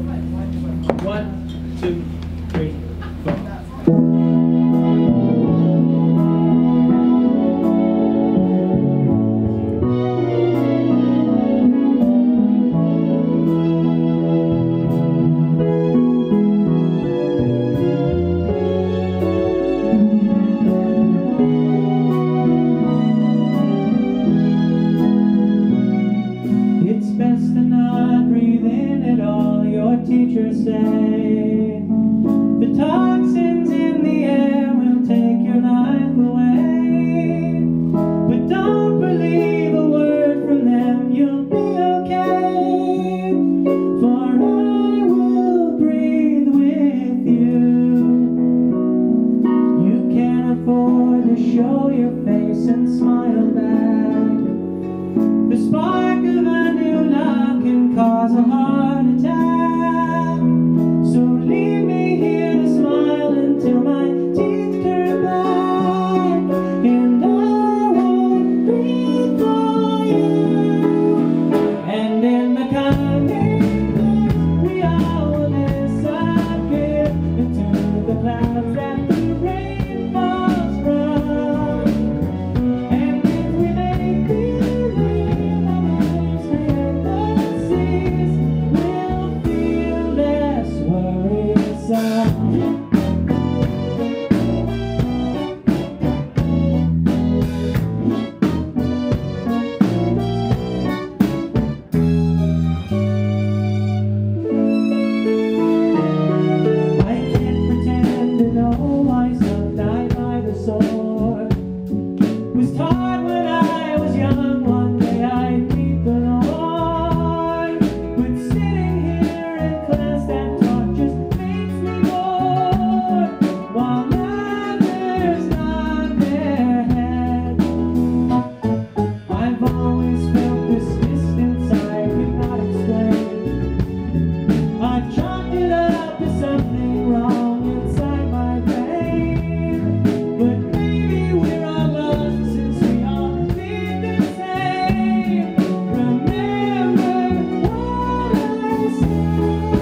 1, 2, 3, 4. Teachers say the toxins in the air will take your life away, but don't believe a word from them, you'll be okay, for I will breathe with you. You can't afford to show your face and smile back. The spark of a new love can cause a heart attack. So leave me here to smile until my teeth turn black, and I won't breathe for you. And in the coming days, we all will disappear into the clouds that the rain falls from. And if we make believe that it's the seas, we'll feel less worrisome. I can't pretend to know why some die by the sword. Was taught when I was young, one day I'd meet the Lord. But sitting here in class, that talk just makes me bored, while others nod their heads. I've always felt this distance I could not explain. I've chalked it up to something wrong inside my brain, but maybe we're all lost since we all think the same. Remember what I said.